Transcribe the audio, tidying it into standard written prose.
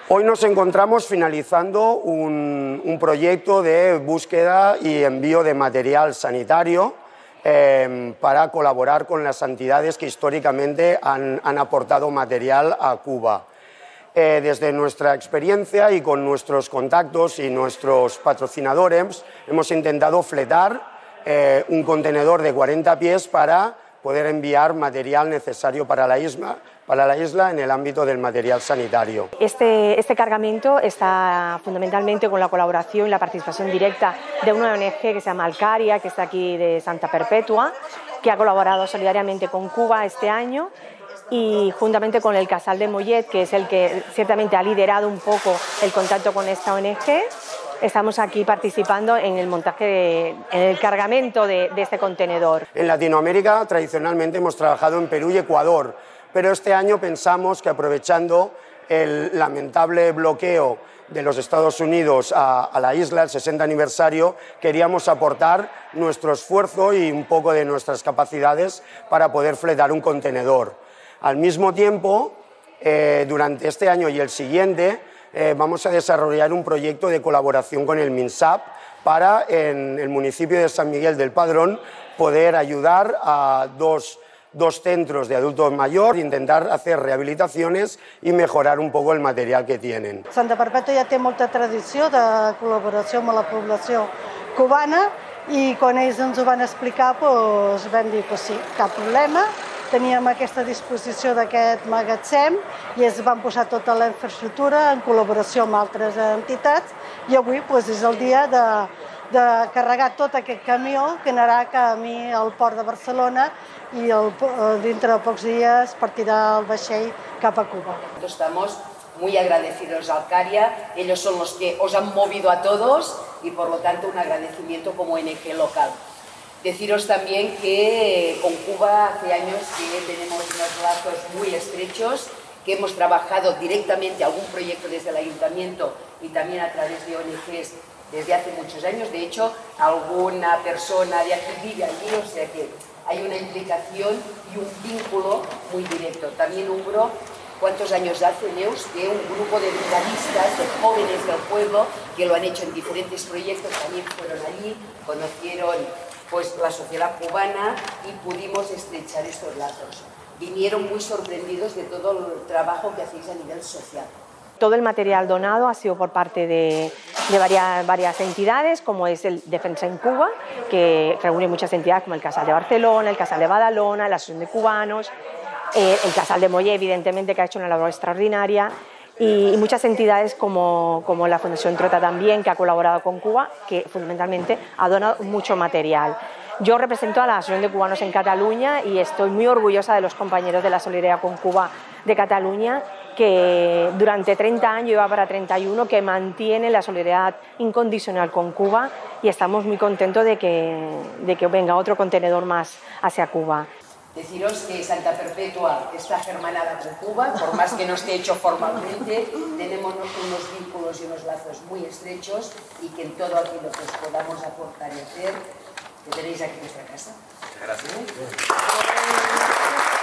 Hoy nos encontramos finalizando un proyecto de búsqueda y envío de material sanitario para colaborar con las entidades que históricamente han aportado material a Cuba. Desde nuestra experiencia y con nuestros contactos y nuestros patrocinadores hemos intentado fletar un contenedor de 40 pies para poder enviar material necesario para la isla en el ámbito del material sanitario. Este cargamento está fundamentalmente con la colaboración y la participación directa de una ONG que se llama Alcaria, que está aquí de Santa Perpetua, que ha colaborado solidariamente con Cuba este año, y juntamente con el Casal de Mollet, que es el que ciertamente ha liderado un poco el contacto con esta ONG, estamos aquí participando en el montaje, en el cargamento de este contenedor. En Latinoamérica tradicionalmente hemos trabajado en Perú y Ecuador, pero este año pensamos que aprovechando el lamentable bloqueo de los Estados Unidos a la isla, el 60 aniversario, queríamos aportar nuestro esfuerzo y un poco de nuestras capacidades para poder fletar un contenedor. Al mismo tiempo, durante este año y el siguiente, vamos a desarrollar un proyecto de colaboración con el MINSAP para, en el municipio de San Miguel del Padrón, poder ayudar a dos centros de adultos mayores, intentar hacer rehabilitaciones y mejorar un poco el material que tienen. Santa Perpètua ja té molta tradició de col·laboració amb la població cubana i quan ells ens ho van explicar doncs vam dir que sí, cap problema. Teníem aquesta disposició d'aquest magatzem i es van posar tota la infraestructura en col·laboració amb altres entitats i avui és el dia de carregar tot aquest camió que anarà camí al port de Barcelona y dentro de pocos días partirá el vaixell cap a Cuba. Estamos muy agradecidos a Alcaria, ellos son los que os han movido a todos y por lo tanto un agradecimiento como ONG local. Deciros también que con Cuba hace años que tenemos unos lazos muy estrechos, que hemos trabajado directamente algún proyecto desde el ayuntamiento y también a través de ONGs desde hace muchos años. De hecho, alguna persona de aquí vive allí, o sea que hay una implicación y un vínculo muy directo. También Umbro, ¿cuántos años hace, Neus, que un grupo de brigadistas, de jóvenes del pueblo, que lo han hecho en diferentes proyectos, también fueron allí, conocieron la sociedad cubana y pudimos estrechar estos lazos. Vinieron muy sorprendidos de todo el trabajo que hacéis a nivel social. Todo el material donado ha sido por parte de varias entidades, como es el Defensa en Cuba, que reúne muchas entidades como el Casal de Barcelona, el Casal de Badalona, la Asociación de Cubanos, el Casal de Mollet, evidentemente, que ha hecho una labor extraordinaria, y muchas entidades como la Fundación Trota también, que ha colaborado con Cuba, que fundamentalmente ha donado mucho material. Yo represento a la Asociación de Cubanos en Cataluña y estoy muy orgullosa de los compañeros de la Solidaridad con Cuba de Cataluña, que durante 30 años, lleva para 31, que mantiene la solidaridad incondicional con Cuba, y estamos muy contentos de que venga otro contenedor más hacia Cuba. Deciros que Santa Perpetua está germanada con Cuba, por más que no esté hecho formalmente, tenemos unos vínculos y unos lazos muy estrechos y que en todo aquello que os podamos aportar y hacer, que tenéis aquí en vuestra casa. Gracias.